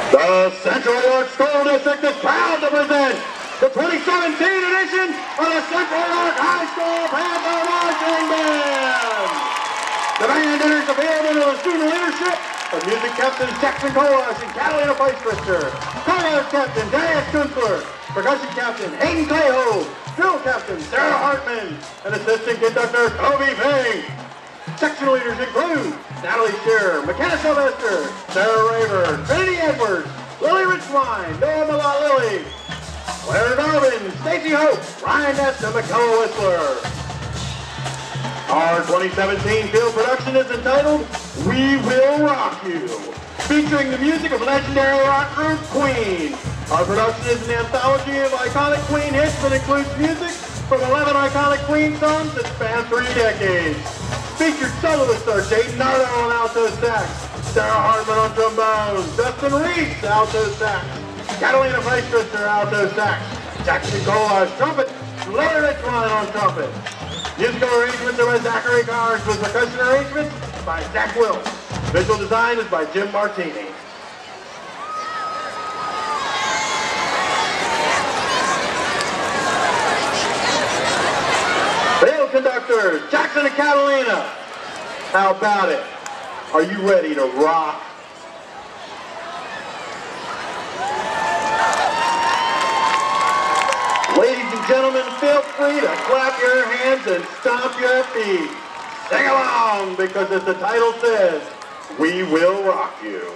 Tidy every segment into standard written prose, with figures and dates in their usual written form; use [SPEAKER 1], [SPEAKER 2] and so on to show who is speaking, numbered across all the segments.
[SPEAKER 1] The Central York School District is proud to present the 2017 edition of the Central York High School Panther Marching Band. The band enters the field under the student leadership of music captains Jackson Kolash and Catalina Feistrichter, choir captain Darius Kunstler, percussion captain Hayden Clayho, drill captain Sarah Hartman, and assistant conductor Toby Ping. Section leaders include Natalie Shearer, McKenna Sylvester, Sarah Rayburn, Trinity Edwards, Lily Richwine, Noah Malott Lilly, Claire Darvin, Stacy Hope, Ryan Ness, and McKellar Whistler. Our 2017 field production is entitled We Will Rock You, featuring the music of legendary rock group Queen. Our production is an anthology of iconic Queen hits that includes music from 11 iconic Queen songs that span 3 decades. Featured soloists are Dayton Nardo on alto sax, Sarah Hartman on trombone, Dustin Reese alto sax, Catalina Feistrichter alto sax, Jackson Kolash trumpet, Lily Richwine on trumpet. Musical arrangements are by Zachary Cars with percussion arrangements by Zach Wills. Visual design is by Jim Martini. Field conductors, Jackson and Catalina. How about it? Are you ready to rock? Ladies and gentlemen, feel free to clap your hands and stomp your feet. Sing along, because as the title says, we will rock you.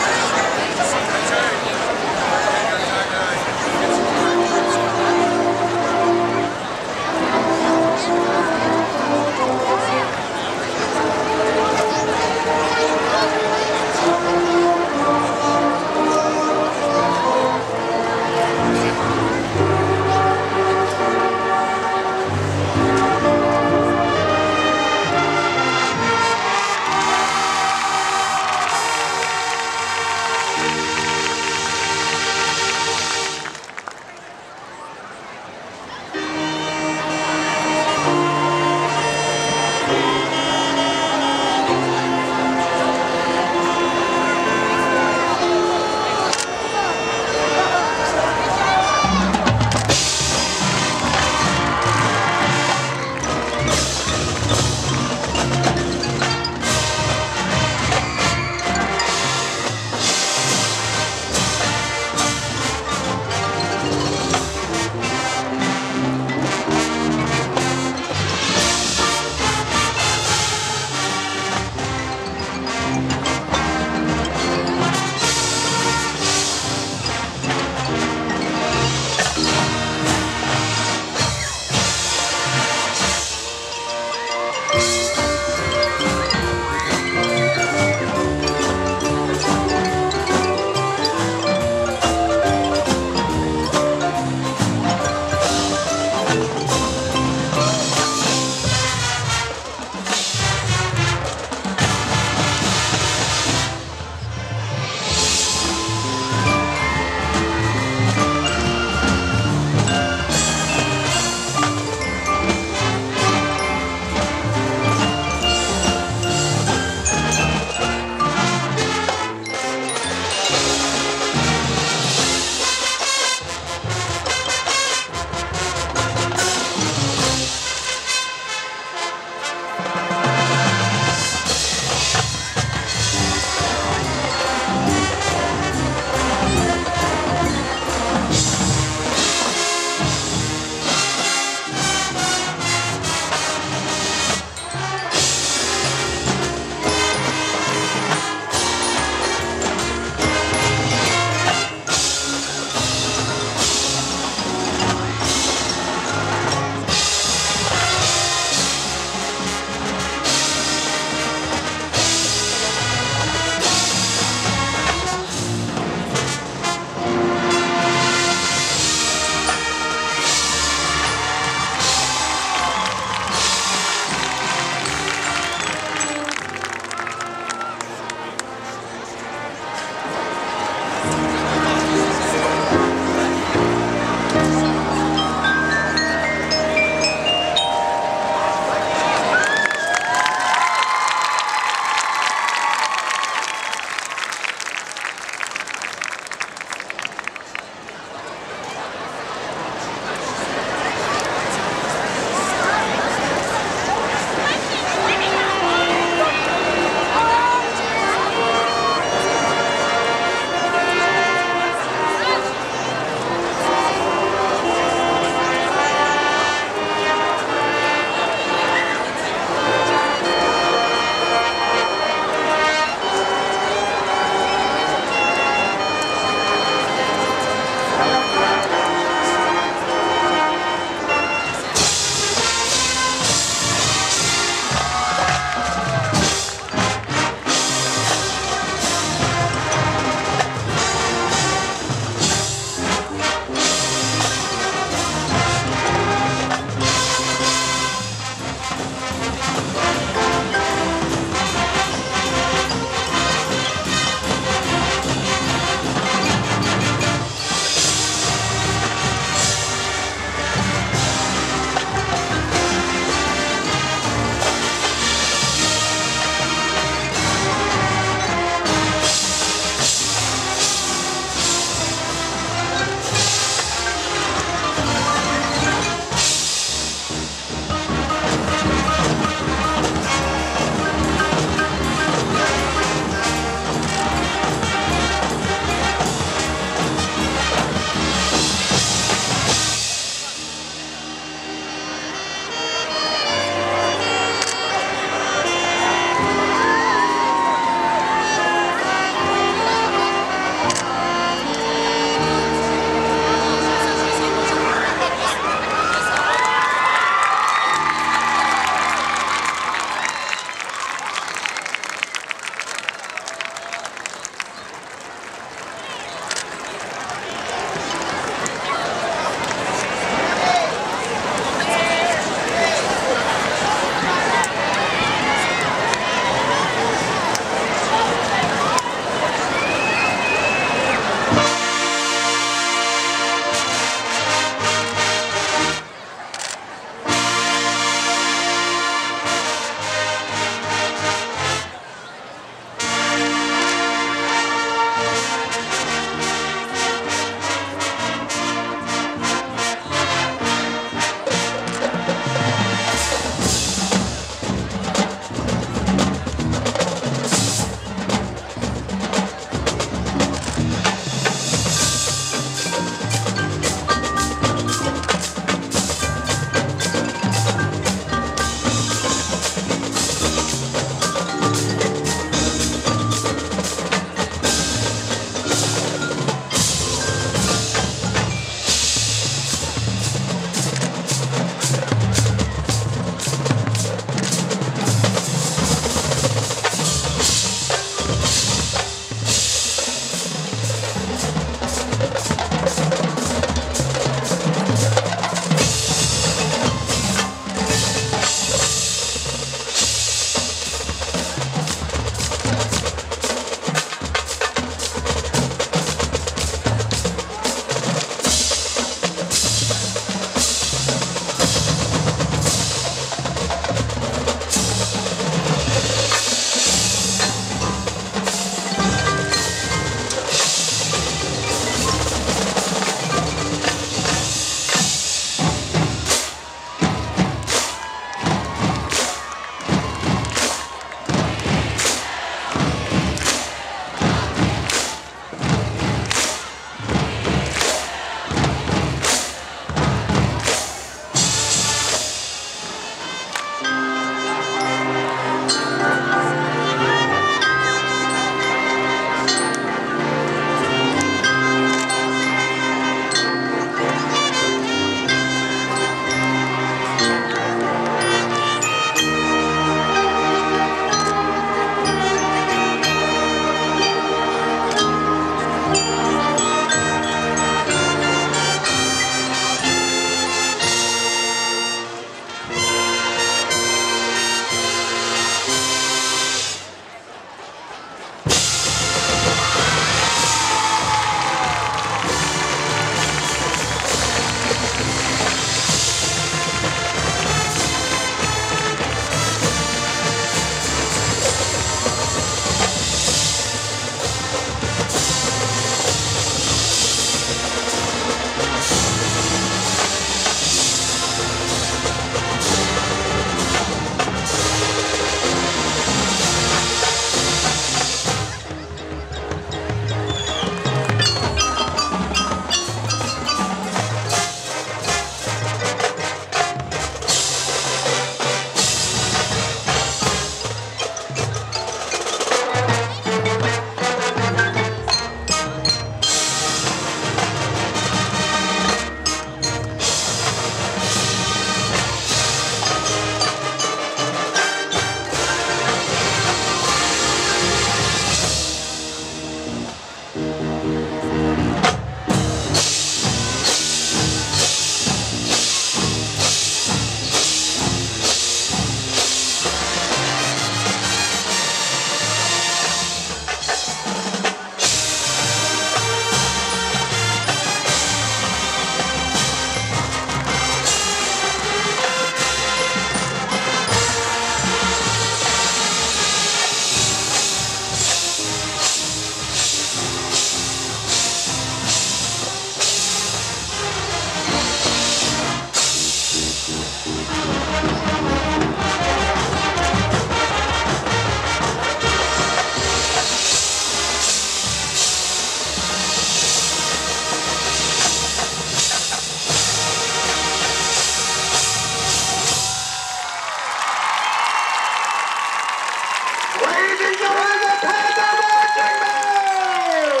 [SPEAKER 1] Ladies and gentlemen, the Panther Marching Band!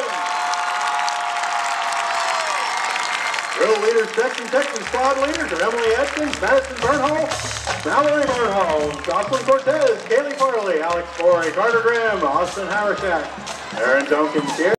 [SPEAKER 1] Drill leaders, section squad leaders are Emily Edkins, Madison Burnhall, Mallory Burnhall, Jocelyn Cortez, Kaylee Farley, Alex Forey, Carter Graham, Austin Haversack, Aaron Tompkins here.